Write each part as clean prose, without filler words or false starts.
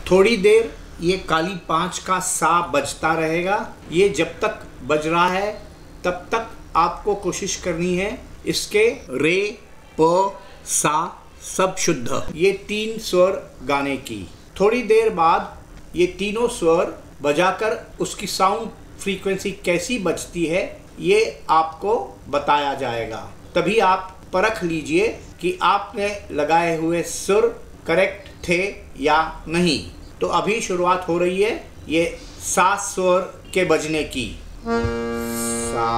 थोड़ी देर ये काली 5 का सा बजता रहेगा। ये जब तक बज रहा है तब तक आपको कोशिश करनी है इसके रे, प, सा सब शुद्ध, ये 3 स्वर गाने की। थोड़ी देर बाद ये तीनों स्वर बजाकर उसकी साउंड फ्रीक्वेंसी कैसी बजती है ये आपको बताया जाएगा। तभी आप परख लीजिए कि आपने लगाए हुए सुर करेक्ट थे या नहीं। तो अभी शुरुआत हो रही है ये 7 स्वर के बजने की। सा,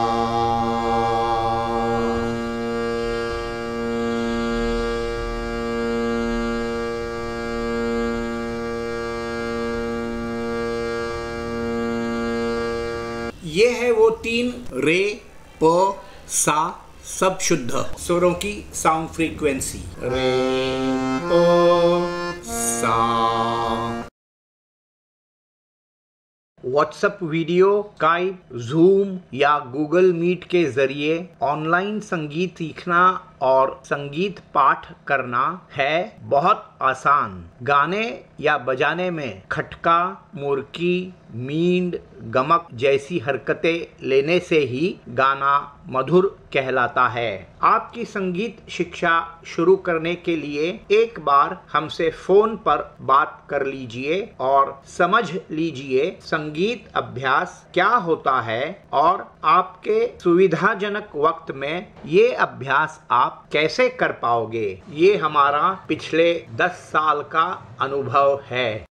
ये है वो 3 रे, प, सा सब शुद्ध स्वरों की साउंड फ्रीक्वेंसी। रे, प, सा। व्हाट्सएप वीडियो, स्काइप, जूम या गूगल मीट के जरिए ऑनलाइन संगीत सीखना और संगीत पाठ करना है बहुत आसान। गाने या बजाने में खटका, मुर्की, मींड, गमक जैसी हरकतें लेने से ही गाना मधुर कहलाता है। आपकी संगीत शिक्षा शुरू करने के लिए एक बार हमसे फोन पर बात कर लीजिए और समझ लीजिए संगीत अभ्यास क्या होता है और आपके सुविधाजनक वक्त में ये अभ्यास आप कैसे कर पाओगे। ये हमारा पिछले 10 साल का अनुभव है।